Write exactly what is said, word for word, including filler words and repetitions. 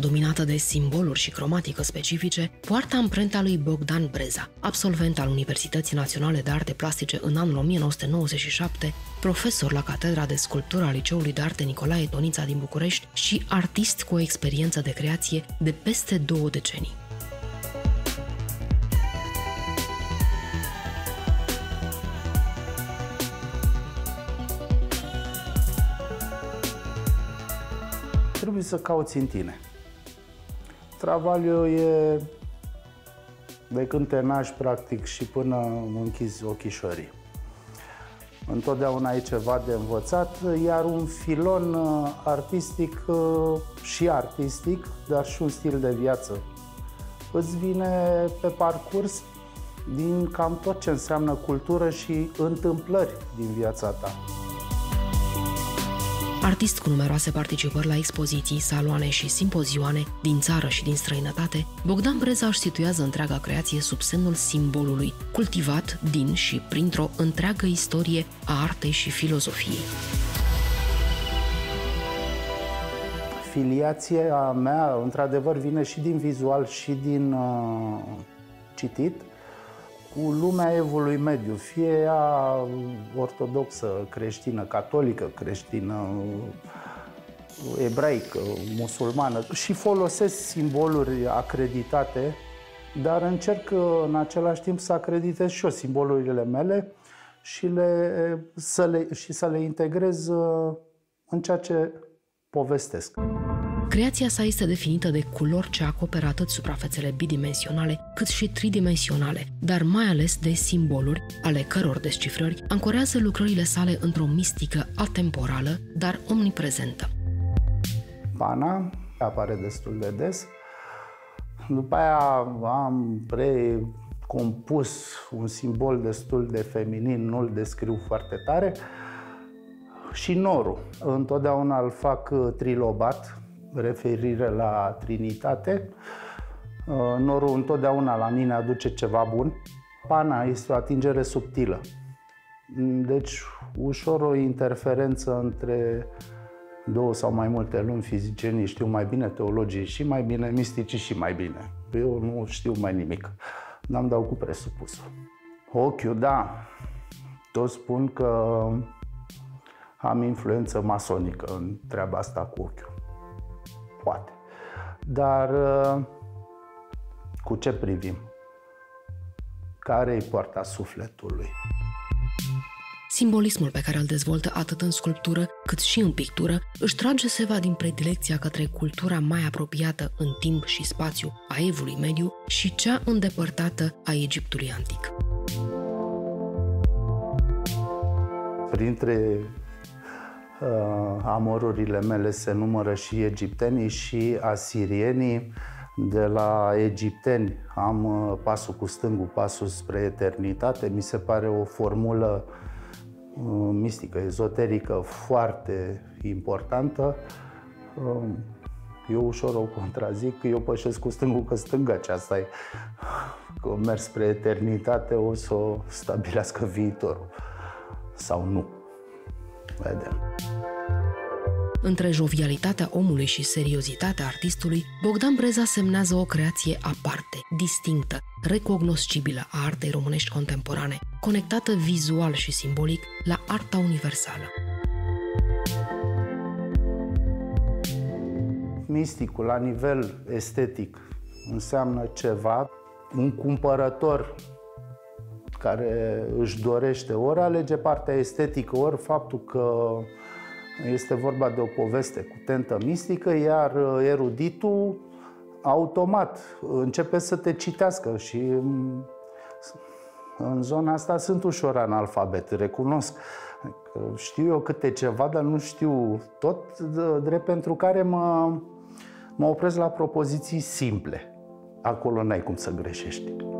dominată de simboluri și cromatică specifice poartă amprenta lui Bogdan Breza, absolvent al Universității Naționale de Arte Plastice în anul o mie nouă sute nouăzeci și șapte, profesor la Catedra de Sculptură a Liceului de Arte Nicolae Tonița din București și artist cu o experiență de creație de peste două decenii. Trebuie să cauți în tine. Travaliul e de când te naști, practic, și până închizi ochișorii. Întotdeauna e ceva de învățat, iar un filon artistic și artistic, dar și un stil de viață, îți vine pe parcurs din cam tot ce înseamnă cultură și întâmplări din viața ta. Artist cu numeroase participări la expoziții, saloane și simpozioane din țară și din străinătate, Bogdan Breza își situează întreaga creație sub semnul simbolului, cultivat din și printr-o întreagă istorie a artei și filozofiei. Filiația mea, într-adevăr, vine și din vizual și din uh, citit, cu lumea evului mediu, fie ea ortodoxă, creștină, catolică, creștină, ebraică, musulmană, și folosesc simboluri acreditate, dar încerc în același timp să acreditez și eu simbolurile mele și, le, să, le, și să le integrez în ceea ce povestesc. Creația sa este definită de culori ce acoperă atât suprafețele bidimensionale cât și tridimensionale, dar mai ales de simboluri, ale căror descifrări ancorează lucrările sale într-o mistică atemporală, dar omniprezentă. Pana apare destul de des. După aia am recompus un simbol destul de feminin, nu-l descriu foarte tare, și norul. Întotdeauna îl fac trilobat, referire la Trinitate. Norul întotdeauna la mine aduce ceva bun. Pana este o atingere subtilă. Deci ușor o interferență între două sau mai multe lumi. Fizicienii știu mai bine, teologii și mai bine, misticii și mai bine. Eu nu știu mai nimic. N-am dau cu presupusul. Ochiul, da. Toți spun că am influență masonică în treaba asta cu ochiul. Poate. Dar cu ce privim? Care-i poarta sufletului? Simbolismul pe care îl dezvoltă atât în sculptură cât și în pictură își trage seva din predilecția către cultura mai apropiată în timp și spațiu a Evului Mediu și cea îndepărtată a Egiptului antic. Printre uh, amorurile mele se numără și egiptenii și asirienii. De la egipteni am uh, pasul cu stângul, pasul spre eternitate. Mi se pare o formulă uh, mistică, ezoterică, foarte importantă. Uh, eu ușor o contrazic, eu pășesc cu stângul, că stânga aceasta e. Că mers spre eternitate, o să o stabilească viitorul. Sau nu. Vedem. Între jovialitatea omului și seriozitatea artistului, Bogdan Breza semnează o creație aparte, distinctă, recognoscibilă a artei românești contemporane, conectată vizual și simbolic la arta universală. Misticul, la nivel estetic, înseamnă ceva. Un cumpărător care își dorește ori alege partea estetică, ori faptul că este vorba de o poveste cu tentă mistică, iar eruditul automat începe să te citească și în zona asta sunt ușor analfabet, recunosc. Știu eu câte ceva, dar nu știu tot, drept pentru care mă, mă opresc la propoziții simple. Acolo n-ai cum să greșești.